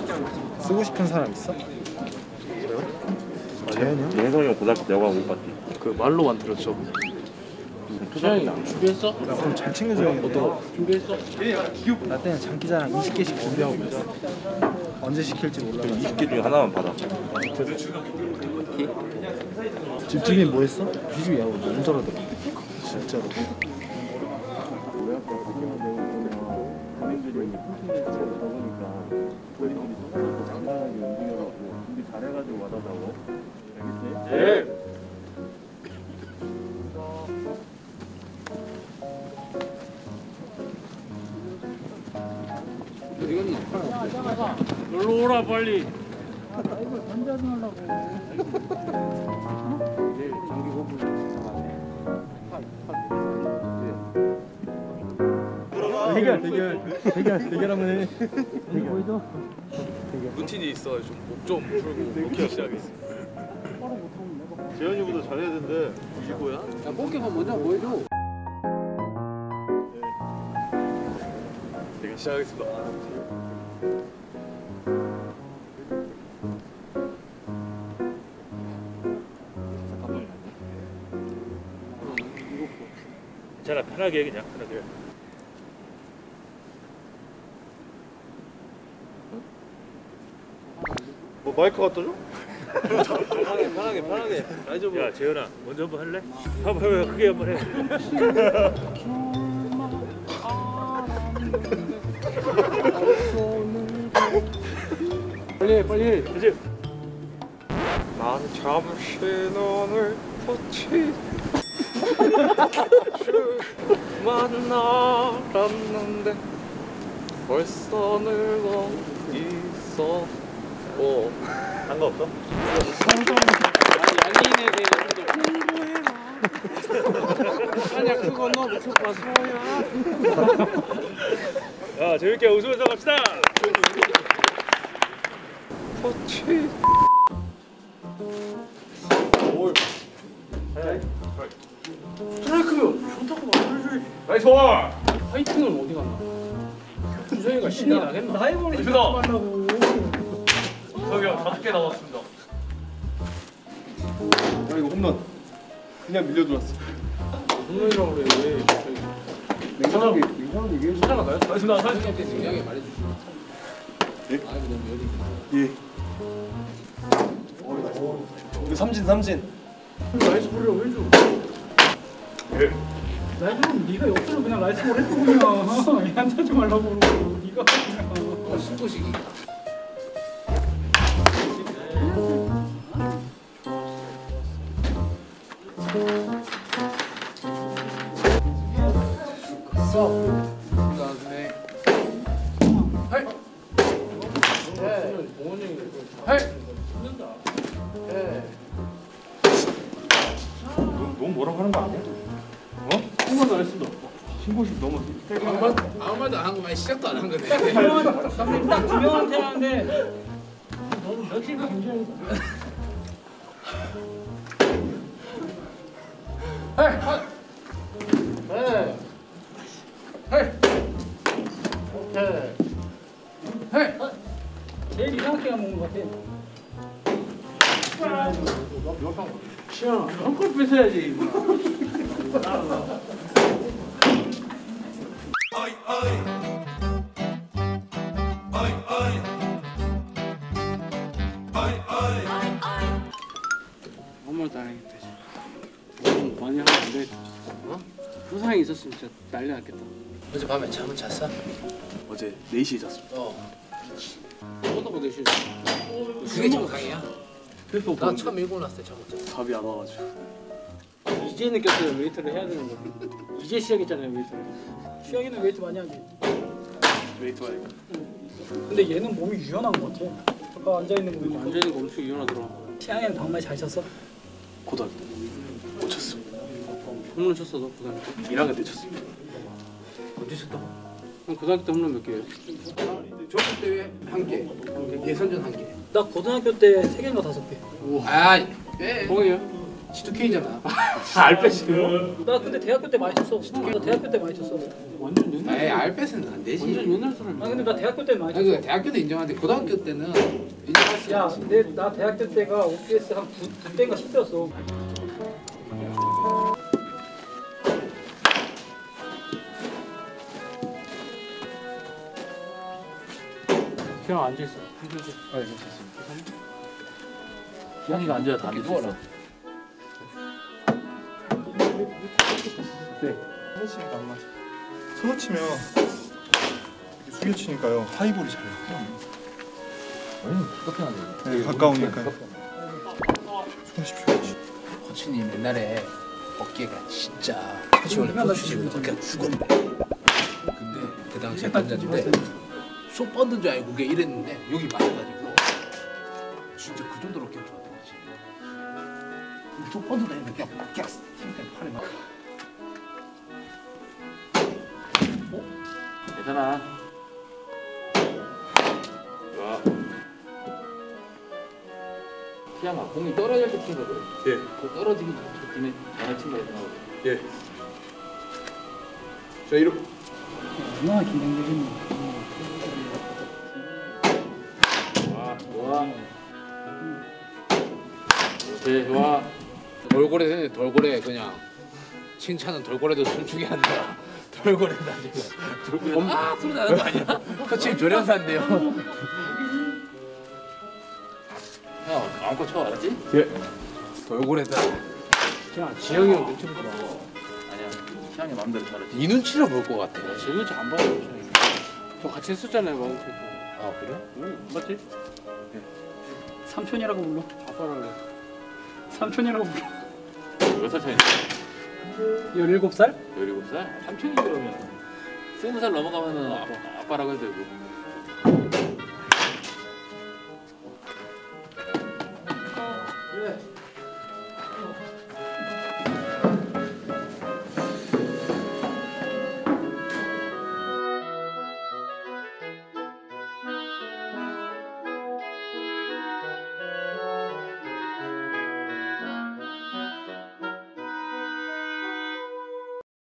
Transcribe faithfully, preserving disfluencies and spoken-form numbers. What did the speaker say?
쓰고 싶은 사람 있어? 재현이 형? 예성이 형 고등학교 때 야구하고 못 봤지? 그 말로 만들었죠. 초등학교 준비했어? 야, 그럼 잘 챙겨줘야겠다. 준비했어? 나 때는 장기자랑 이십 개씩 준비하고 있어. 언제 시킬지 몰라. 이십 개 중에 하나만 받아. 집주인 뭐 했어? 집주인 야구 너무 잘하더라. 진짜로. 잘해가지고 와달라고. 알겠지? 네. 놀러 오라 빨리. 이걸 던져서 하려고. 내일 장기 고문 대결 대결 대결 대결 한번 해. 보이죠? 루틴이 있어. 좀 목 좀 풀고 로키 시작하겠습니다. 바로 못하면 내가. 재현이보다 잘해야 된대. 이거야? 야, 골키퍼 먼저 보여줘. 제가 시작하겠습니다. 괜찮아, 편하게 해, 그냥 편하게. 뭐 마이크 갖다 줘? 편하게 편하게 편하게. 라이저 야, 재현아, 먼저 한번 할래? 한번 해봐, 크게 한번 해. 빨리 빨리. 그치? 난 잠시 너를 터치 만나봤는데 벌써 늙어 있어. 오 상관없어? 양인에 대해서 아니야 그건 너 무슨 가수야. 야, 재밌게 웃으면서 갑시다! 터치. 스트라이크면 좋다고 말해줘야지. 나이스 볼. 파이팅을 어디 갔나? 주정이가 신이 나겠나? 나이 버리 나이스다. 말라고. 저기 형 다섯 개 남았습니다. 야 이거 홈런. 그냥 밀려 들어왔어. 홈런이라고 그래 왜? 냉정하게 냉정하게 얘기해 줘. 하나 가요? 나이스 나 사진. 중요하게 말해주지. 예? 아이고 너무 열이. 예. 이거 삼진 삼진. 라이스 볼이라고 해줘. 예. 라이스 볼 네가 옆으로 그냥 라이스 볼 해줘 그냥. 얘한테 하지 말라고 그러고 네가 그냥. 신고식이. 그다음에 하이. 네. 봉원이 하이. 죽는다. 네. 너무 뭐라고 하는 거 아니야? 어? 한번도 안 했습니다. 신고식 너무 아무 말 아무 말도 안 한 거만 시작도 안 한 거네. 딱두 명한테 하는데 너무 며칠 굉장히. 헤이 헤이 헤이 오케이 헤이 제일 이상하게 먹는 것 같아. 시원아 한컵 뺏어야지. 아무 말도 안 하겠다. 너무 많이 하면 안 되겠다. 어? 부상이 있었으면 진짜 난리 났겠다. 어제 밤에 잠은 잤어? 어제 네 시에 잤습니다. 어. 어디다가 내실? 그게 정상이야. 그래서 나 처음 일본 왔을 때 잠 못 잤어. 답이 안 와가지고. 이제 느꼈어요. 웨이트를 해야 되는 거. 이제 시작했잖아요 웨이트를. 시작에는 웨이트 많이 하지. 웨이트 와이가. 근데 얘는 몸이 유연한 것 같아. 아까 앉아 있는 거 보니까. 앉아 있는 거 엄청 유연하더라. 시향에는 방망이 잘 쳤어? 고등학교 때 못 쳤습니다. 홈런 쳤어 너 고등학교 때? 일 학년 때 쳤습니다. 언제 쳤다? 그럼 고등학교 때 홈런 몇 개예요? 조국 대회 한 개, 예선전 한 개. 나 고등학교 때 세 개인가 다섯 개. 아, 예. 동이요? 지투케이잖아. 알배시요? 나 근데 대학교 때 많이 쳤어. 나 대학교 때 많이 쳤어. 완전 옛날. 에이 알뺏은 안 되지. 완전 옛날 사람. 아 근데 나 대학교 때 많이 아니 쳤어. 그 대학교 때 인정하는데 고등학교 때는 인정할 수 야, 없지. 내 나 대학교 때가 오피에스 한 구 대인가 십 대였어. 그냥 앉아 있어. 아 예, 괜찮습니다. 기영이가 앉아야 다 앉을 수 있어. 하나씩 안 맞아. 손을 치면 이렇게 숙여 치니까요 하이볼이 잘 나요. 원래는 가깝게 하는데. 네, 가까우니까. 손십시오. 코치님 옛날에 어깨가 진짜 사실 원래 코치님 어깨가 죽었네. 근데 그 당시에 던졌는데 쇼 뻗는 줄 알고 그게 이랬는데 여기 맞아가지고 진짜 그 정도로 어깨가 좋았던 거지. 쇼 뻗는다 했는데 그냥 그냥 팔에 막. 괜찮아. 좋아. 희양아, 공이 떨어질 때 친거 그래. 예. 그 떨어지기 전에 전에 친거 있나 보다. 예. 자 이렇게. 얼마나 긴장되겠니? 좋아, 좋아. 오케이, 좋아. 돌고래 되네 돌고래 그냥 칭찬은 돌고래도 춤추게 한다. 돌고래다 지금. 돌고래 아 소리 나는 거 아니야? 코치님 조련사인데요. 형, 마음껏 쳐, 알았지? 돌고래다. 그냥 지영이 형 눈치 보지 말고. 아니야, 희양이 마음대로 잘하지. 이 눈치로 볼 것 같아. 제 눈치 안 봐요, 지영이. 저 같이 했었잖아요, 마음껏. 아 그래? 응, 맞지? 삼촌이라고 불러. 아빠랑 삼촌이라고 불러. 몇 살 차이냐? 열일곱 살? 열일곱 살? 삼촌이 그러면 스무 살 넘어가면은 아빠, 아빠라고 해도 되고. 그래.